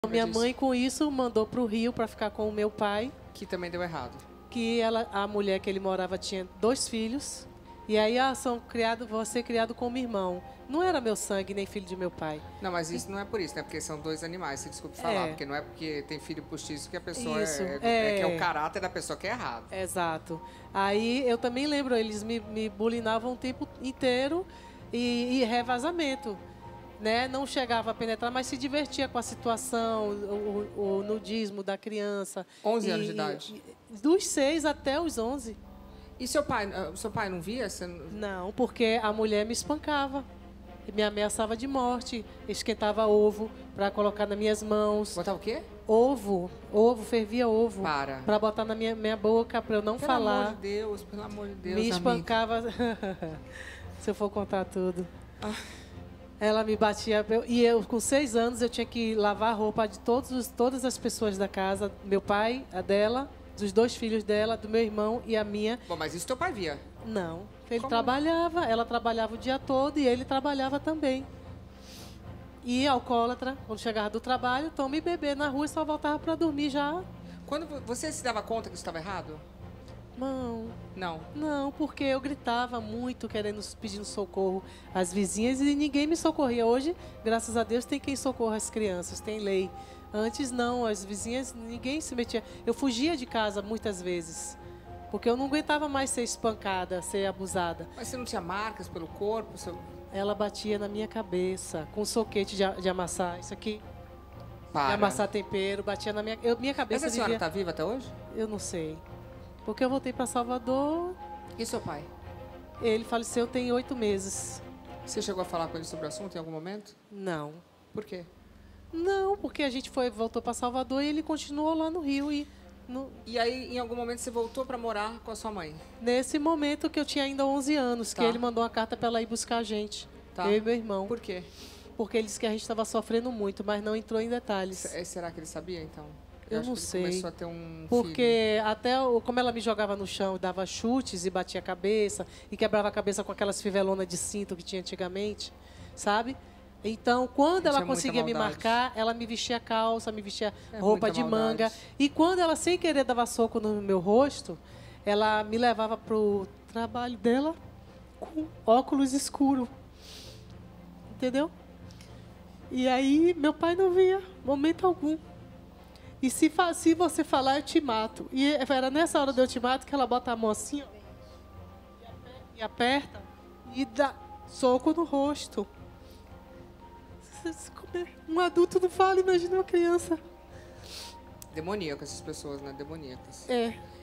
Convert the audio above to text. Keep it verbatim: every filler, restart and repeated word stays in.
Minha mãe, com isso, mandou para o Rio para ficar com o meu pai. Que também deu errado. Que ela, a mulher que ele morava tinha dois filhos. E aí, ah, são criado, vou ser criado como irmão. Não era meu sangue, nem filho de meu pai. Não, mas isso não é por isso, né? Porque são dois animais, se desculpe falar. É. Porque não é porque tem filho postiço que a pessoa Isso, é, é, é. é que é o caráter da pessoa que é errado. Exato. Aí eu também lembro, eles me, me bulinavam o tempo inteiro e, e revasamento. Né? Não chegava a penetrar, mas se divertia com a situação, o, o, o nudismo da criança. onze e, anos de idade? E, dos seis até os onze. E seu pai, seu pai não via? Você... Não, porque a mulher me espancava. Me ameaçava de morte. Esquentava ovo para colocar nas minhas mãos. Botar o quê? Ovo. Ovo, fervia ovo. Para. Para botar na minha, minha boca, para eu não pelo falar. Pelo amor de Deus, pelo amor de Deus, Me espancava. Se eu for contar tudo. Ah. Ela me batia. E eu, com seis anos, eu tinha que lavar a roupa de todos os, todas as pessoas da casa. Meu pai, a dela, dos dois filhos dela, do meu irmão e a minha. Bom, mas isso teu pai via? Não. Ele Como? trabalhava, ela trabalhava o dia todo e ele trabalhava também. E alcoólatra, quando chegava do trabalho, tome beber na rua e só voltava para dormir já. Quando você se dava conta que isso estava errado? Não. Não? Não, porque eu gritava muito, querendo, pedindo socorro às vizinhas e ninguém me socorria. Hoje, graças a Deus, tem quem socorra as crianças, tem lei. Antes, não, as vizinhas, ninguém se metia. Eu fugia de casa muitas vezes, porque eu não aguentava mais ser espancada, ser abusada. Mas você não tinha marcas pelo corpo? Seu... Ela batia na minha cabeça, com soquete de, de amassar, isso aqui. Para. De amassar tempero, batia na minha, eu, minha cabeça. Mas a senhora devia... está viva até hoje? Eu não sei. Porque eu voltei para Salvador. E seu pai? Ele faleceu tem oito meses. Você chegou a falar com ele sobre o assunto em algum momento? Não. Por quê? Não, porque a gente foi, voltou para Salvador e ele continuou lá no Rio. E, no... e aí, em algum momento, você voltou para morar com a sua mãe? Nesse momento que eu tinha ainda onze anos, Tá. que ele mandou uma carta para ela ir buscar a gente. Tá. Eu e meu irmão. Por quê? Porque ele disse que a gente estava sofrendo muito, mas não entrou em detalhes. Será que ele sabia, então? Eu, eu não acho que sei. Ele começou a ter um Porque filho. até o, como ela me jogava no chão, dava chutes e batia a cabeça e quebrava a cabeça com aquelas fivelonas de cinto que tinha antigamente, sabe? Então, quando ela conseguia me marcar, ela me vestia calça, me vestia é roupa de maldade. manga. E quando ela, sem querer, dava soco no meu rosto, ela me levava pro trabalho dela com óculos escuros. Entendeu? E aí, meu pai não via, momento algum. E se, se você falar, eu te mato. E era nessa hora de eu te mato que ela bota a mão assim, ó, e aperta e dá soco no rosto. Um adulto não fala, imagina uma criança. Demoníaco, essas pessoas, né? Demoníacas. É.